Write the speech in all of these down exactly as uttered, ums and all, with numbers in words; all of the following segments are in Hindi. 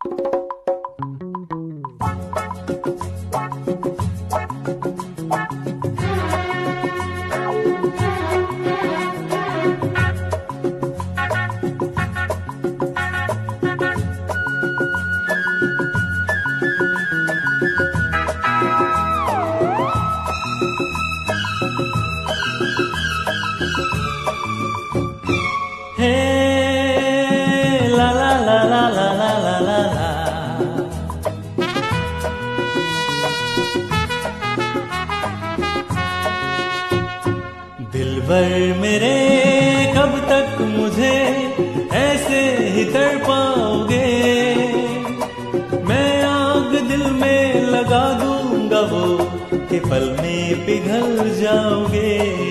दिलबर मेरे कब तक मुझे ऐसे ही तड़पाओगे। मैं आग दिल में लगा दूंगा वो कि पल में पिघल जाओगे।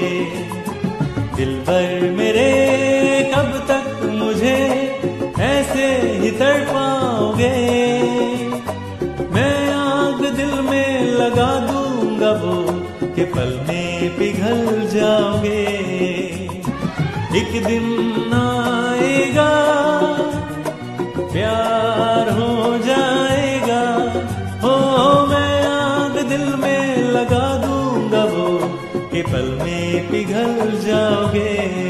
दिलबर मेरे कब तक मुझे ऐसे ही तड़पाओगे। मैं आग दिल में लगा दूंगा वो कि पल में पिघल जाओगे। एक दिन आएगा प्यार हो जाएगा। हो मैं आग दिल में लगा दूंगा वो कि पल में पिघल जाओगे।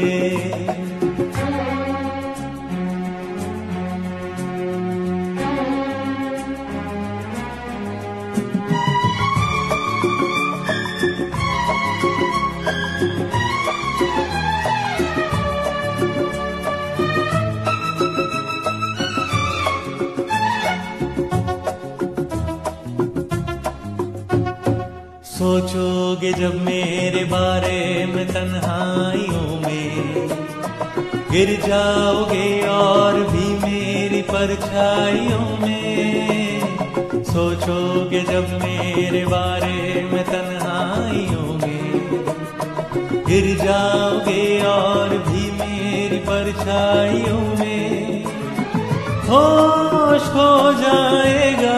सोचोगे जब मेरे बारे में तन्हाइयों में, गिर जाओगे और भी मेरी परछाइयों में। सोचोगे जब मेरे बारे में तन्हाइयों में, गिर जाओगे और भी मेरी परछाइयों में। होश खो जाएगा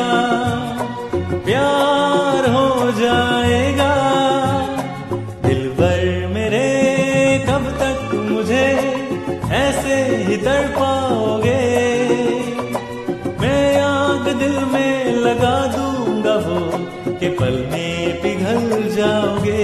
प्यार हो जाएगा। दिलबर मेरे कब तक मुझे ऐसे ही तड़पाओगे। मैं आग दिल में लगा दूंगा वो कि पल में पिघल जाओगे।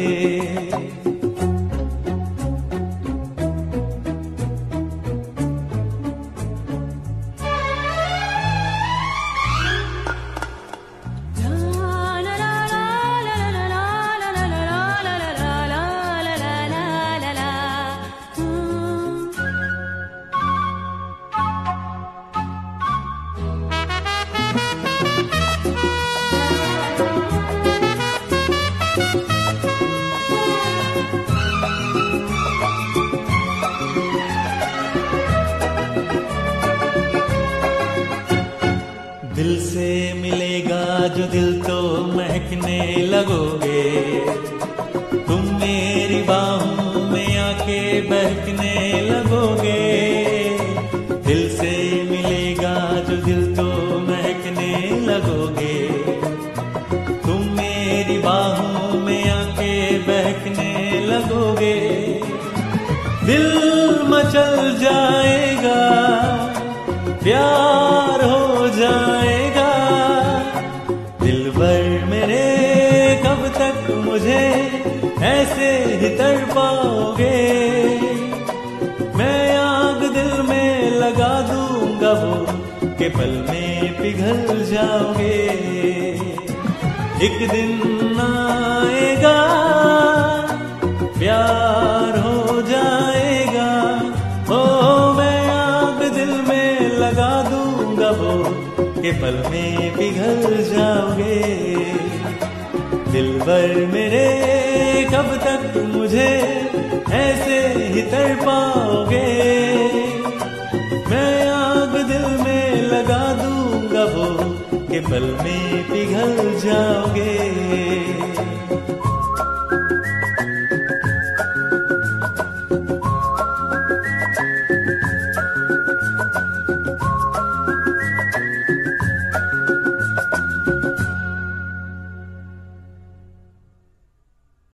दिल से मिलेगा जो दिल तो महकने लगोगे। तुम मेरी बाहों में आके बहकने लगोगे। दिल से मिलेगा जो दिल तो महकने लगोगे। तुम मेरी बाहों में आके बहकने लगोगे। दिल मचल जाएगा प्यार हो जाएगा। दिलबर मेरे कब तक मुझे ऐसे ही तड़पाओगे। मैं आग दिल में लगा दूंगा वो कि पल में पिघल जाओगे। एक दिन आएगा प्यार हो जाएगा। ओ मैं आग दिल में लगा दूंगा वो कि पल में पिघल जाओगे। दिलबर मेरे कब तक मुझे ऐसे ही तड़पाओगे। मैं आग दिल में लगा दूंगा वो कि पल में पिघल जाओगे।